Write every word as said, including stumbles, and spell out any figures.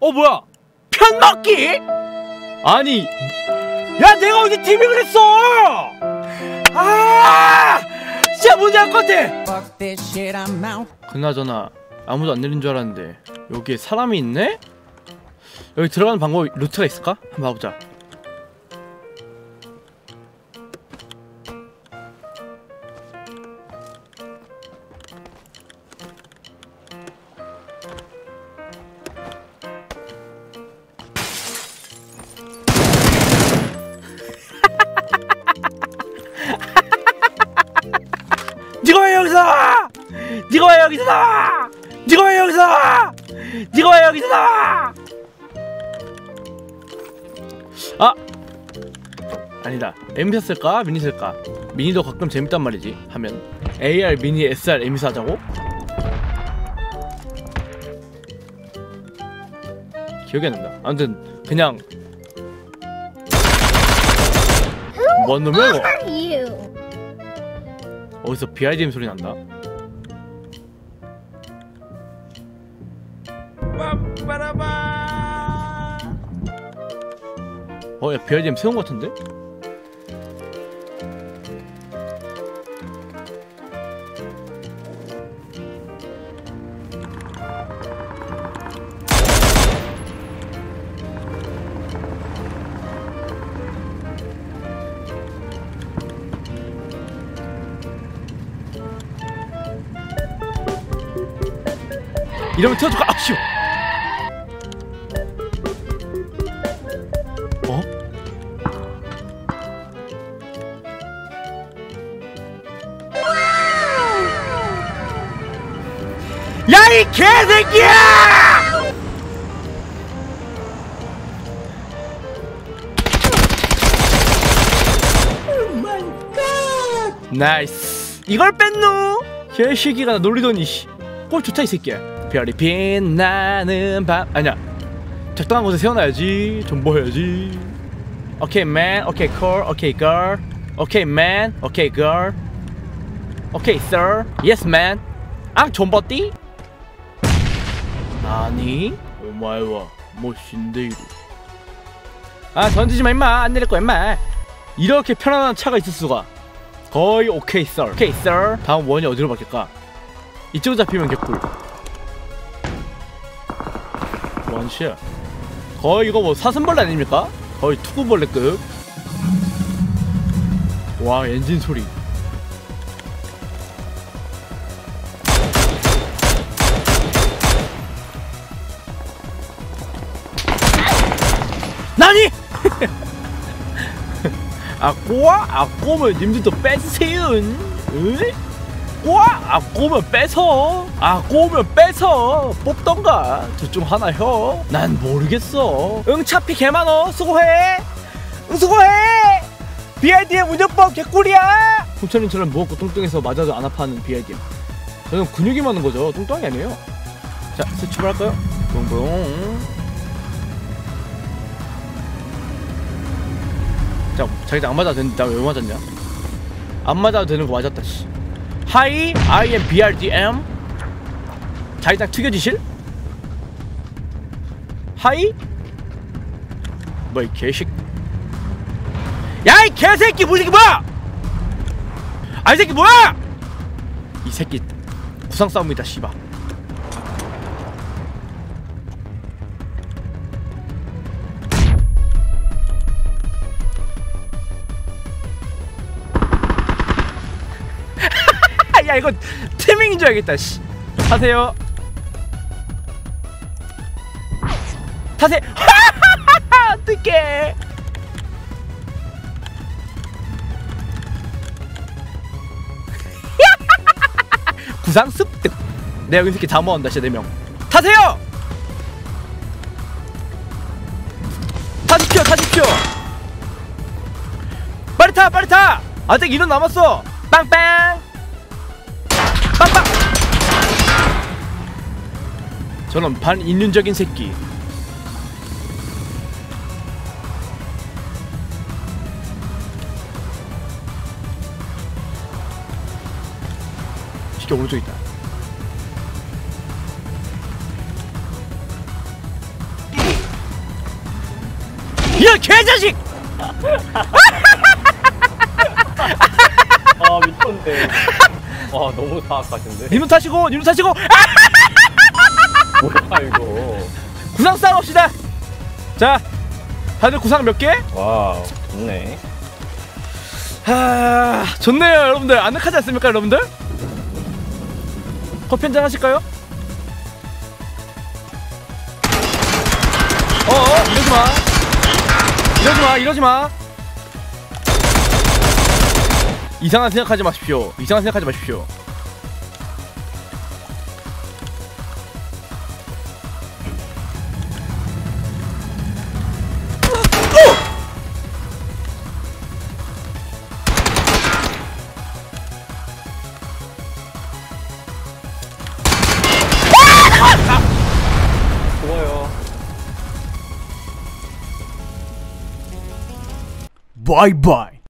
어 뭐야? 편먹기? 아니 야 내가 어디 팀이 그랬어! 아 진짜 뭔지 알 것 같아. 그나저나 아무도 안 내린 줄 알았는데 여기에 사람이 있네? 여기 들어가는 방법 루트가 있을까? 한번 봐보자. 니가 왜 여기서 나와! 니가 왜 여기서 나와! 니가 왜 여기서 나와! 니가 왜 여기서 나와! 아! 아니다. 엠비 쓸까? 미니 쓸까? 미니도 가끔 재밌단 말이지. 하면 에이알, 미니, 에스알, 엠비 하자고? 기억이 안 난다. 아무튼 그냥 뭔 놈이야 이거? 어디서 비아이디엠 소리 난다. 어, 야 비아이디엠 세운 것 같은데? 이러면 태워줄까? 아 쉬워. 어? 야 이 개새끼야! 나이스. 이걸 뺐노? 개새끼가 나 놀리더니 꼴 좋다 이 새끼야. 별이 빛나는 밤. 아니야, 적당한 곳에 세워놔야지. 존버해야지. 오케이 man, 오케이 콜, 오케이 girl, 오케이 man, 오케이 girl, 오케이 sir, yes man. 앙 존버띠? 아니 오마이와 멋진데이루. 아 던지지마 임마. 안 내릴거야 임마. 이렇게 편안한 차가 있을 수가. 거의 오케이 sir, 오케이 sir. 다음 원이 어디로 바뀔까? 이쪽으로 잡히면 개꿀. 원샷. 거의 이거 뭐 사슴벌레 아닙니까? 거의 투구벌레급. 와 엔진 소리. 나니? 아 꼬아? 아 꼬면 님들도 뺏으세요. 응? 꼬아? 아 꼬면 뺏어. 아 꼬면 뺏어. 뽑던가 둘 중 하나 혀. 난 모르겠어. 응 차피 개많어. 수고해. 응 수고해. 비아이디엠 운전법 개꿀이야. 홍철님처럼 무겁고 뚱뚱해서 맞아도 안 아파하는 비아이디엠. 저는 근육이 많은 거죠. 뚱뚱한 게 아니에요. 자 이제 출발할까요? 붕붕. 자 자기장 안 맞아도 되는데 나 왜 맞았냐? 안 맞아도 되는 거 맞았다 씨. 하이 I am 비알디엠. 자기장 튀겨지실? 하이? 뭐야 이 개식. 야 이 개새끼 뭐이 새끼 뭐야? 아 이 새끼 뭐야? 이 새끼 구상 싸움이다 씨발. 야 이거 티밍인 줄 알겠다 씨. 타세요. 타세. 어떡해. 구상 습득. 내가 여기 새끼 잠모한다 진짜 네 명. 타세요. 타십시오 타십시오. 빨리 타 빨리 타. 아직 일 분 남았어. 빵빵. 빵빵! 저는 반인륜적인 새끼. 시계 오른쪽에 있다. 너 개자식! 아 미쳤네. 와 너무 사악하신데. 님은 타시고 님은 타시고 뭐야 이거. 구상 싸웁시다. 자 다들 구상 몇 개? 와 좋네. 하... 좋네요 여러분들. 아늑하지 않습니까 여러분들? 커피 한잔 하실까요? 어어 이러지마 이러지마 이러지마. 이상한 생각하지 마십시오. 이상한 생각하지 마십시오. 좋아요. 바이바이.